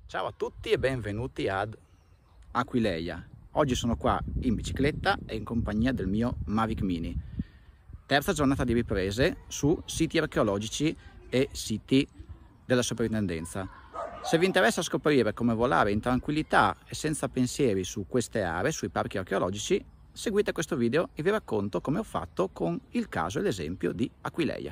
Ciao a tutti e benvenuti ad Aquileia. Oggi sono qua in bicicletta e in compagnia del mio Mavic Mini. Terza giornata di riprese su siti archeologici e siti della soprintendenza. Se vi interessa scoprire come volare in tranquillità e senza pensieri su queste aree, sui parchi archeologici, seguite questo video e vi racconto come ho fatto con il caso e l'esempio di Aquileia.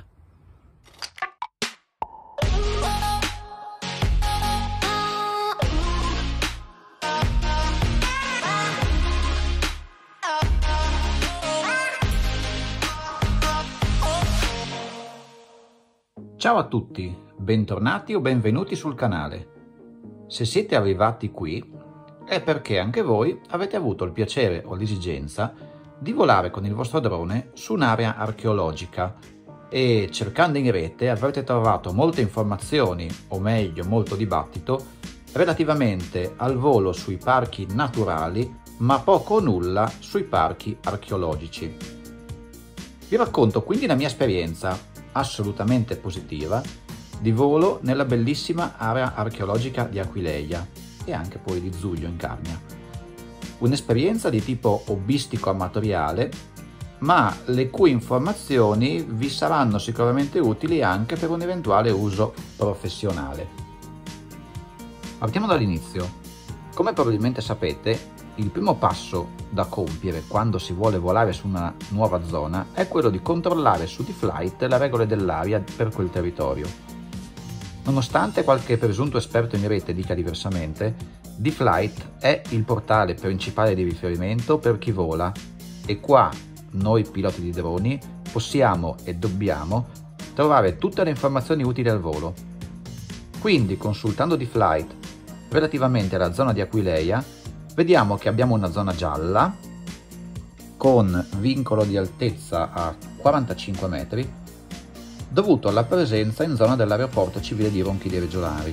Ciao a tutti, bentornati o benvenuti sul canale. Se siete arrivati qui è perché anche voi avete avuto il piacere o l'esigenza di volare con il vostro drone su un'area archeologica e cercando in rete avrete trovato molte informazioni, o meglio molto dibattito, relativamente al volo sui parchi naturali, ma poco o nulla sui parchi archeologici. Vi racconto quindi la mia esperienza assolutamente positiva di volo nella bellissima area archeologica di Aquileia e anche poi di Zuglio in Carnia. Un'esperienza di tipo hobbistico amatoriale, ma le cui informazioni vi saranno sicuramente utili anche per un eventuale uso professionale. Partiamo dall'inizio. Come probabilmente sapete, il primo passo da compiere quando si vuole volare su una nuova zona è quello di controllare su D-Flight le regole dell'aria per quel territorio. Nonostante qualche presunto esperto in rete dica diversamente, D-Flight è il portale principale di riferimento per chi vola e qua noi piloti di droni possiamo e dobbiamo trovare tutte le informazioni utili al volo. Quindi, consultando D-Flight relativamente alla zona di Aquileia, vediamo che abbiamo una zona gialla con vincolo di altezza a 45 metri dovuto alla presenza in zona dell'aeroporto civile di Ronchidori Reggiolari.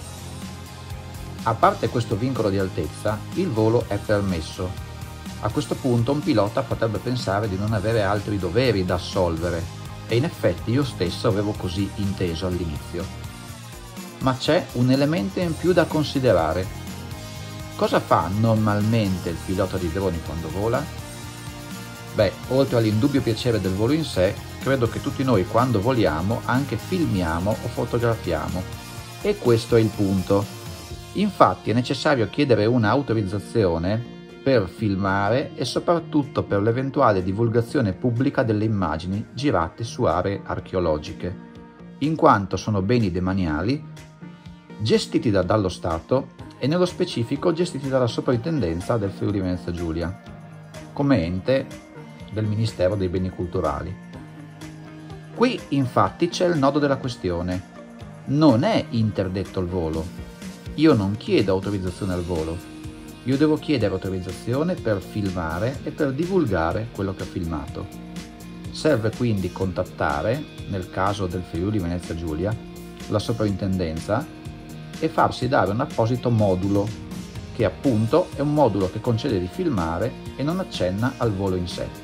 A parte questo vincolo di altezza, il volo è permesso. A questo punto un pilota potrebbe pensare di non avere altri doveri da assolvere e in effetti io stesso avevo così inteso all'inizio. Ma c'è un elemento in più da considerare. Cosa fa normalmente il pilota di droni quando vola? Beh, oltre all'indubbio piacere del volo in sé, credo che tutti noi quando voliamo anche filmiamo o fotografiamo. E questo è il punto. Infatti è necessario chiedere un'autorizzazione per filmare e soprattutto per l'eventuale divulgazione pubblica delle immagini girate su aree archeologiche, in quanto sono beni demaniali gestiti dallo Stato e nello specifico gestiti dalla Soprintendenza del Friuli Venezia Giulia, come ente del Ministero dei Beni Culturali. Qui infatti c'è il nodo della questione. Non è interdetto il volo. Io non chiedo autorizzazione al volo. Io devo chiedere autorizzazione per filmare e per divulgare quello che ho filmato. Serve quindi contattare, nel caso del Friuli Venezia Giulia, la Soprintendenza e farsi dare un apposito modulo, che appunto è un modulo che concede di filmare e non accenna al volo in sé.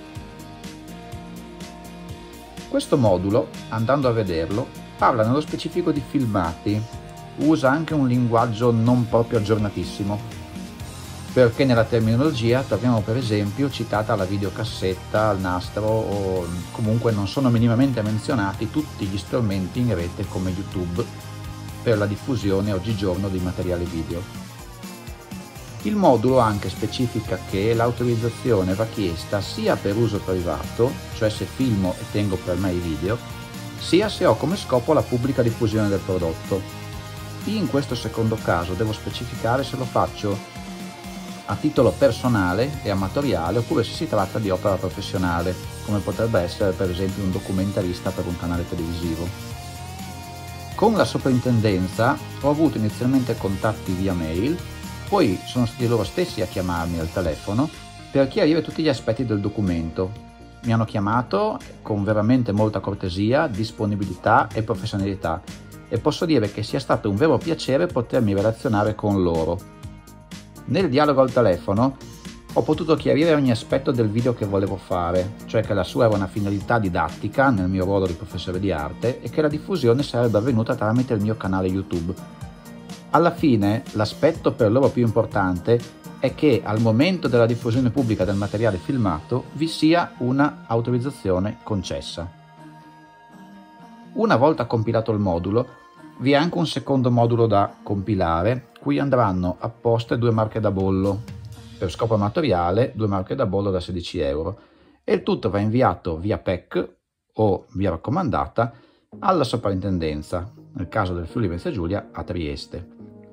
Questo modulo, andando a vederlo, parla nello specifico di filmati, usa anche un linguaggio non proprio aggiornatissimo, perché nella terminologia troviamo per esempio citata la videocassetta, il nastro o comunque non sono minimamente menzionati tutti gli strumenti in rete come YouTube per la diffusione oggigiorno di materiale video. Il modulo anche specifica che l'autorizzazione va chiesta sia per uso privato, cioè se filmo e tengo per me i video, sia se ho come scopo la pubblica diffusione del prodotto. In questo secondo caso devo specificare se lo faccio a titolo personale e amatoriale oppure se si tratta di opera professionale, come potrebbe essere per esempio un documentarista per un canale televisivo. Con la soprintendenza ho avuto inizialmente contatti via mail, poi sono stati loro stessi a chiamarmi al telefono per chiarire tutti gli aspetti del documento. Mi hanno chiamato con veramente molta cortesia, disponibilità e professionalità e posso dire che sia stato un vero piacere potermi relazionare con loro. Nel dialogo al telefono ho potuto chiarire ogni aspetto del video che volevo fare, cioè che la sua era una finalità didattica nel mio ruolo di professore di arte e che la diffusione sarebbe avvenuta tramite il mio canale YouTube. Alla fine l'aspetto per loro più importante è che al momento della diffusione pubblica del materiale filmato vi sia una autorizzazione concessa. Una volta compilato il modulo, vi è anche un secondo modulo da compilare, cui andranno apposte 2 marche da bollo, per scopo amatoriale 2 marche da bollo da 16 euro, e il tutto va inviato via PEC o via raccomandata alla soprintendenza, nel caso del Friuli Venezia Giulia a Trieste.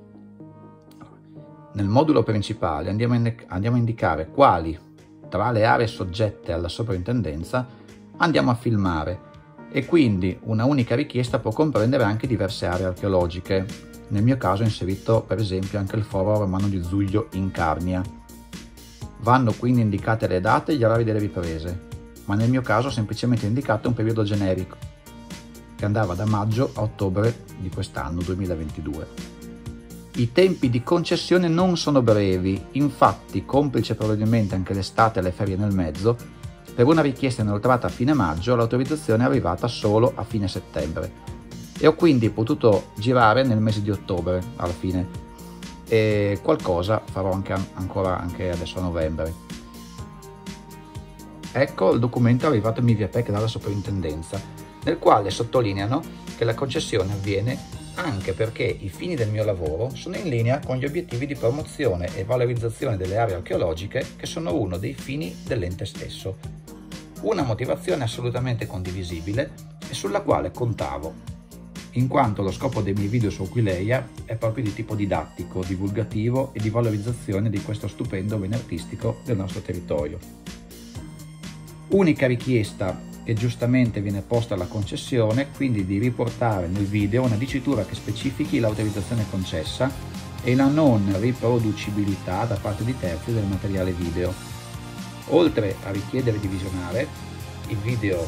Nel modulo principale andiamo a indicare quali, tra le aree soggette alla soprintendenza, andiamo a filmare, e quindi una unica richiesta può comprendere anche diverse aree archeologiche. Nel mio caso ho inserito per esempio anche il foro romano di Zuglio in Carnia. Vanno quindi indicate le date e gli orari delle riprese, ma nel mio caso ho semplicemente indicato un periodo generico, che andava da maggio a ottobre di quest'anno 2022. I tempi di concessione non sono brevi, infatti, complice probabilmente anche l'estate e le ferie nel mezzo, per una richiesta inoltrata a fine maggio l'autorizzazione è arrivata solo a fine settembre e ho quindi potuto girare nel mese di ottobre alla fine, e qualcosa farò ancora adesso a novembre. Ecco il documento arrivatomi via PEC dalla soprintendenza, nel quale sottolineano che la concessione avviene anche perché i fini del mio lavoro sono in linea con gli obiettivi di promozione e valorizzazione delle aree archeologiche, che sono uno dei fini dell'ente stesso. Una motivazione assolutamente condivisibile e sulla quale contavo, in quanto lo scopo dei miei video su Aquileia è proprio di tipo didattico, divulgativo e di valorizzazione di questo stupendo bene artistico del nostro territorio. Unica richiesta che giustamente viene posta alla concessione, quindi di riportare nel video una dicitura che specifichi l'autorizzazione concessa e la non riproducibilità da parte di terzi del materiale video, oltre a richiedere di visionare il video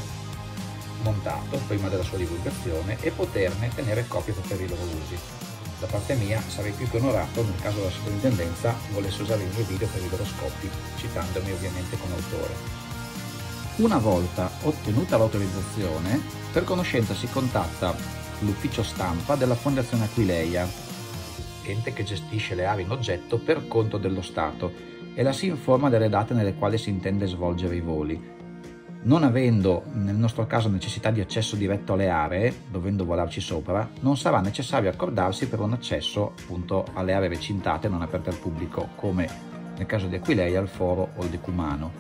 montato prima della sua divulgazione e poterne tenere copie per i loro usi. Da parte mia sarei più che onorato nel caso la soprintendenza volesse usare i miei video per i loro scopi, citandomi ovviamente come autore. Una volta ottenuta l'autorizzazione, per conoscenza si contatta l'ufficio stampa della Fondazione Aquileia, ente che gestisce le aree in oggetto per conto dello Stato, e la si informa delle date nelle quali si intende svolgere i voli. Non avendo nel nostro caso necessità di accesso diretto alle aree, dovendo volarci sopra, non sarà necessario accordarsi per un accesso appunto alle aree recintate non aperte al pubblico, come nel caso di Aquileia il foro o il decumano.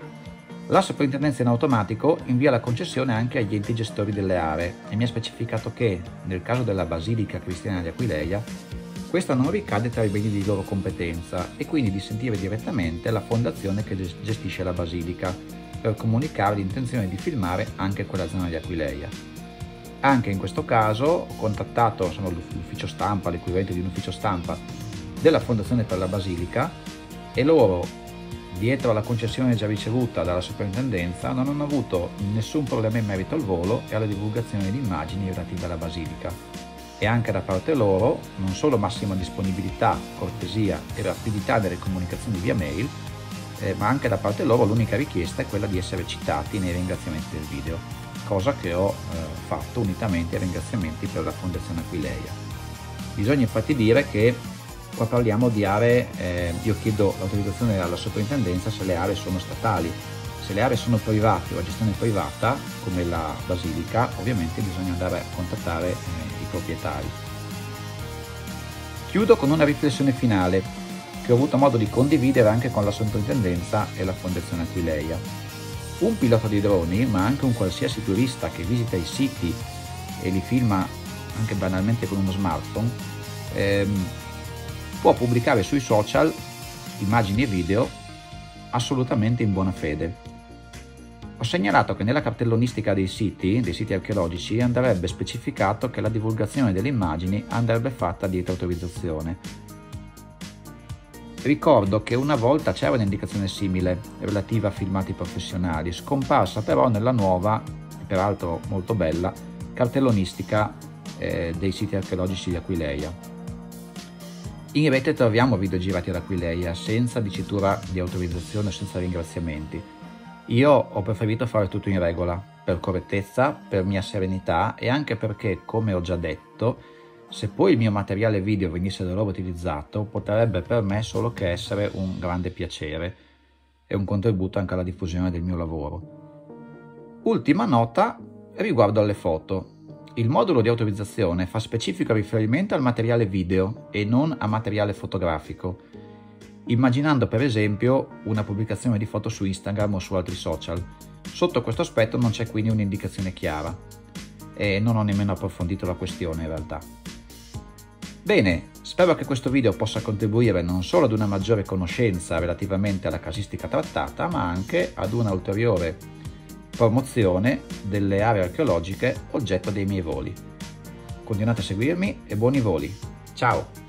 La soprintendenza in automatico invia la concessione anche agli enti gestori delle aree e mi ha specificato che, nel caso della Basilica Cristiana di Aquileia, questa non ricade tra i beni di loro competenza e quindi di sentire direttamente la fondazione che gestisce la Basilica per comunicare l'intenzione di filmare anche quella zona di Aquileia. Anche in questo caso ho contattato l'ufficio stampa, l'equivalente di un ufficio stampa della Fondazione per la Basilica, e loro, dietro alla concessione già ricevuta dalla soprintendenza, non hanno avuto nessun problema in merito al volo e alla divulgazione di immagini relative alla Basilica. E anche da parte loro, non solo massima disponibilità, cortesia e rapidità nelle comunicazioni via mail, ma anche da parte loro l'unica richiesta è quella di essere citati nei ringraziamenti del video, cosa che ho fatto unitamente ai ringraziamenti per la Fondazione Aquileia. Bisogna infatti dire che qua parliamo di aree, io chiedo l'autorizzazione alla soprintendenza se le aree sono statali. Se le aree sono private o a gestione privata, come la Basilica, ovviamente bisogna andare a contattare i proprietari. Chiudo con una riflessione finale che ho avuto modo di condividere anche con la soprintendenza e la Fondazione Aquileia. Un pilota di droni, ma anche un qualsiasi turista che visita i siti e li filma anche banalmente con uno smartphone, può pubblicare sui social immagini e video assolutamente in buona fede. Ho segnalato che nella cartellonistica dei siti archeologici andrebbe specificato che la divulgazione delle immagini andrebbe fatta dietro autorizzazione. Ricordo che una volta c'era un'indicazione simile relativa a filmati professionali, scomparsa però nella nuova, peraltro molto bella, cartellonistica dei siti archeologici di Aquileia. In rete troviamo video girati ad Aquileia senza dicitura di autorizzazione o senza ringraziamenti. Io ho preferito fare tutto in regola, per correttezza, per mia serenità e anche perché, come ho già detto, Se poi il mio materiale video venisse da loro utilizzato, potrebbe per me solo che essere un grande piacere e un contributo anche alla diffusione del mio lavoro. Ultima nota riguardo alle foto. Il modulo di autorizzazione fa specifico riferimento al materiale video e non a materiale fotografico, immaginando per esempio una pubblicazione di foto su Instagram o su altri social. Sotto questo aspetto non c'è quindi un'indicazione chiara e non ho nemmeno approfondito la questione in realtà. Bene, spero che questo video possa contribuire non solo ad una maggiore conoscenza relativamente alla casistica trattata, ma anche ad una ulteriore promozione delle aree archeologiche oggetto dei miei voli. Continuate a seguirmi e buoni voli. Ciao!